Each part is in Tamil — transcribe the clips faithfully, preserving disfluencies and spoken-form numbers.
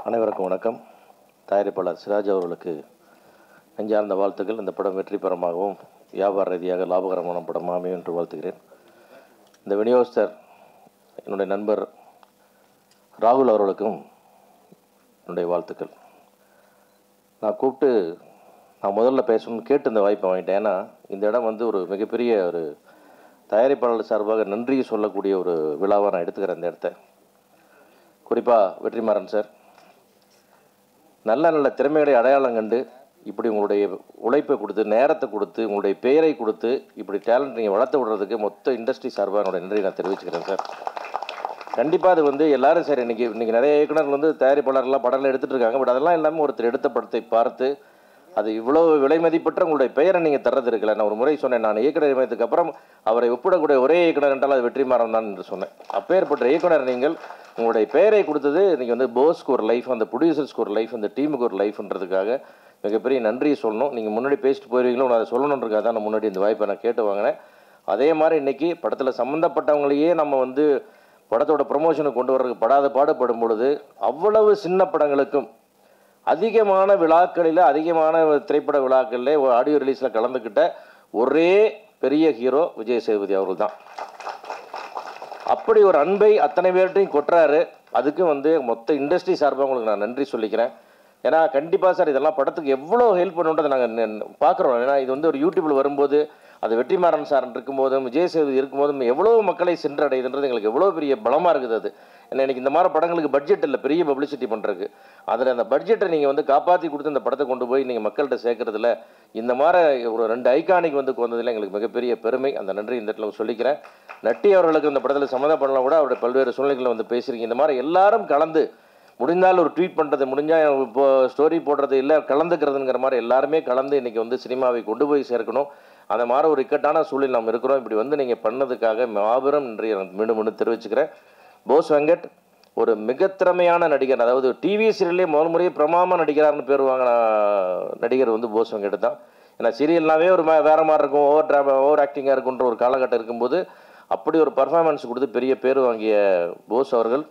அனைவருக்கும் வணக்கம். தயாரிப்பாளர் சிராஜ் அவர்களுக்கு நெஞ்சார்ந்த வாழ்த்துக்கள். இந்த படம் வெற்றி பெறமாகவும் வியாபார ரீதியாக லாபகரமான படமாக அமையும் என்று வாழ்த்துகிறேன். இந்த விநியோகஸ்தர் என்னுடைய நண்பர் ராகுல் அவர்களுக்கும் என்னுடைய வாழ்த்துக்கள். நான் கூப்பிட்டு நான் முதல்ல பேசணும்னு கேட்டு இந்த வாய்ப்பை வாங்கிட்டேன். ஏன்னா இந்த இடம் வந்து ஒரு மிகப்பெரிய ஒரு தயாரிப்பாளர் சார்பாக நன்றி சொல்லக்கூடிய ஒரு விழாவாக நான் எடுத்துக்கிறேன். இந்த இடத்த குறிப்பாக வெற்றிமாறன் சார் நல்ல நல்ல திறமைகளை அடையாளம் கண்டு இப்படி உங்களுடைய உழைப்பை கொடுத்து நேரத்தை கொடுத்து உங்களுடைய பெயரை கொடுத்து இப்படி டேலண்ட் நீங்கள் வளர்த்து விடுறதுக்கு மொத்த இண்டஸ்ட்ரி சார்பாக என்னோட நன்றி நான் தெரிவிச்சுக்கிறேன் சார். கண்டிப்பாக அது வந்து எல்லாரும் சார் இன்றைக்கி இன்றைக்கி நிறைய இயக்குநர்கள் வந்து தயாரிப்பாளர்லாம் படம்லாம் எடுத்துகிட்டு இருக்காங்க. பட் அதெல்லாம் இல்லாமல் ஒருத்தர் எடுத்த படத்தை பார்த்து அது இவ்வளோ விலை மதிப்பற்ற உங்களுடைய பெயரை நீங்கள் தர்றது இருக்கல. நான் ஒரு முறை சொன்னேன், நான் இயக்குனர் நியமனத்துக்கு அப்புறம் அவரை ஒப்பிடக்கூடிய ஒரே இயக்குனர் என்றால் அது வெற்றிமாறன் தான் என்று சொன்னேன். அப்பேற்பட்ட இயக்குனர் நீங்கள் உங்களுடைய பெயரை கொடுத்தது நீங்கள் வந்து போஸ்க்கு ஒரு லைஃப், அந்த ப்ரொடியூசர்ஸ்க்கு ஒரு லைஃப், அந்த டீமுக்கு ஒரு லைஃப்ன்றதுக்காக மிகப்பெரிய நன்றியை சொல்லணும். நீங்கள் முன்னாடி பேசிட்டு போயிருவீங்களோ நான் அதை சொல்லணுன்றதுக்காக தான் நான் முன்னாடி இந்த வாய்ப்பை நான் கேட்டு வாங்கினேன். அதே மாதிரி இன்றைக்கி படத்தில் சம்மந்தப்பட்டவங்களையே நம்ம வந்து படத்தோட ப்ரொமோஷனுக்கு கொண்டு வர்றதுக்கு படாத பாடுபடும் பொழுது அவ்வளவு சின்ன படங்களுக்கும் அதிகமான விழாக்களில் அதிகமான திரைப்பட விழாக்களில் ஆடியோ ரிலீஸில் கலந்துக்கிட்ட ஒரே பெரிய ஹீரோ விஜய் சேதுபதி அவர்கள் தான். அப்படி ஒரு அன்பை அத்தனை பேர்ட்டையும் கொட்டுறாரு. அதுக்கு வந்து மொத்த இண்டஸ்ட்ரி சார்பாக உங்களுக்கு நான் நன்றி சொல்லிக்கிறேன். ஏன்னா கண்டிப்பாக சார் இதெல்லாம் படத்துக்கு எவ்வளோ ஹெல்ப் பண்ணுன்றதை நாங்கள் பார்க்குறோம். ஏன்னா இது வந்து ஒரு யூடியூப்பில் வரும்போது அது வெற்றிமாறன் சார் இருக்கும்போதும் விஜய் சேதுபதி இருக்கும்போதும் எவ்வளோ மக்களை சென்றடையுதுன்றது எங்களுக்கு எவ்வளோ பெரிய பலமாக இருக்குது. அது ஏன்னா எனக்கு இந்த மாதிரி படங்களுக்கு பட்ஜெட் இல்லை பெரிய பப்ளிசிட்டி பண்ணுறதுக்கு. அதில் அந்த பட்ஜெட்டை நீங்கள் வந்து காப்பாற்றி கொடுத்து இந்த படத்தை கொண்டு போய் நீங்கள் மக்கள்கிட்ட சேர்க்கறதுல இந்த மாதிரி ஒரு ரெண்டு ஐகானிக் வந்து வந்ததில் எங்களுக்கு மிகப்பெரிய பெருமை. அந்த நன்றி இந்த இடத்துல சொல்லிக்கிறேன். நட்டி அவர்களுக்கு இந்த படத்தில் சம்மந்தப்படலாம் கூட அவருடைய பல்வேறு சூழ்நிலைகளை வந்து பேசியிருக்கீங்க. இந்த மாதிரி எல்லாரும் கலந்து முடிந்தால் ஒரு ட்வீட் பண்ணுறது, முடிஞ்சால் இப்போ ஸ்டோரி போடுறது இல்லை கலந்துக்கிறதுங்கிற மாதிரி எல்லாருமே கலந்து இன்றைக்கி வந்து சினிமாவை கொண்டு போய் சேர்க்கணும். அந்த மாதிரி ஒரு இக்கட்டான சூழலில் நம்ம இருக்கிறோம். இப்படி வந்து நீங்கள் பண்ணதுக்காக மாபெரும் நன்றி மீண்டும் மீண்டும் தெரிவிச்சுக்கிறேன். போஸ் வெங்கட் ஒரு மிக திறமையான நடிகர். அதாவது டிவி சீரியல்லே முதல் முறையே பிரமாம நடிகரார்னு பேர் வாங்கின நடிகர் வந்து போஸ் வெங்கட் தான். ஏன்னா சீரியல்னாவே ஒரு வேறு மாதிரி இருக்கும், ஓவர் ட்ராமா ஓவர் ஆக்டிங்காக இருக்குன்ற ஒரு காலகட்டம் இருக்கும்போது அப்படி ஒரு பர்ஃபார்மன்ஸ் கொடுத்து பெரிய பேர் வாங்கிய போஸ் அவர்கள்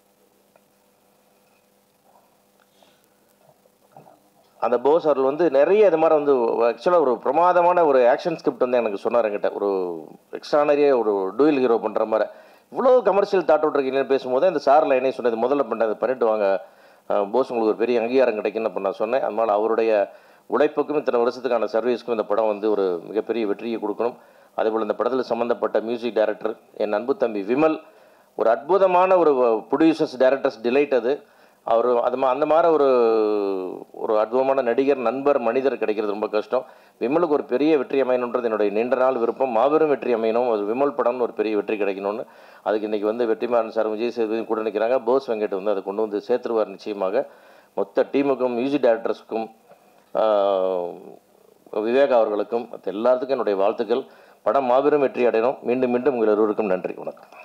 அந்த போஸ் அவர்கள் வந்து நிறைய இது மாதிரி வந்து ஆக்சுவலாக ஒரு பிரமாதமான ஒரு ஆக்ஷன் ஸ்கிரிப்ட் வந்து எனக்கு சொன்னார். என்கிட்ட ஒரு எக்ஸ்ட்ரானரியாக ஒரு டூயல் ஹீரோ பண்ணுற மாதிரி இவ்வளோ கமர்ஷியல் தாட் விட்ருக்கீங்கன்னு பேசும்போது இந்த சாரில் என்னை சொன்னது முதல்ல பண்ண அதை பண்ணிட்டு வாங்க போஸ், உங்களுக்கு ஒரு பெரிய அங்கீகாரம் கிடைக்குன்னு அப்போ நான் சொன்னேன். அதனால் அவருடைய உழைப்புக்கும் இத்தனை வருஷத்துக்கான சர்வீஸ்க்கும் இந்த படம் வந்து ஒரு மிகப்பெரிய வெற்றியை கொடுக்கணும். அதேபோல் இந்த படத்தில் சம்மந்தப்பட்ட மியூசிக் டைரக்டர் என் அன்பு தம்பி விமல் ஒரு அற்புதமான ஒரு ப்ரொடியூசர்ஸ் டைரக்டர்ஸ் டிலைட். அது அவர் அது மா அந்த மாதிரி ஒரு ஒரு அற்புதமான நடிகர் நண்பர் மனிதர் கிடைக்கிறது ரொம்ப கஷ்டம். விமலுக்கு ஒரு பெரிய வெற்றி அமையணுன்றது என்னுடைய நீண்ட நாள் விருப்பம். மாபெரும் வெற்றி அமையணும், ஒரு விமல் படம்னு ஒரு பெரிய வெற்றி கிடைக்கணும்னு. அதுக்கு இன்றைக்கி வந்து வெற்றிமாறன் சார் விஜய் சேதுபதி கூட நிற்கிறாங்க. போஸ் வெங்கட் வந்து அதை கொண்டு வந்து சேர்த்துருவார் நிச்சயமாக. மொத்த டீமுக்கும் மியூசிக் டைரக்டர்ஸுக்கும் விவேக் அவர்களுக்கும் எல்லாத்துக்கும் என்னுடைய வாழ்த்துக்கள். படம் மாபெரும் வெற்றி அடையணும். மீண்டும் மீண்டும் உங்கள் இருவருக்கும் நன்றி. வணக்கம்.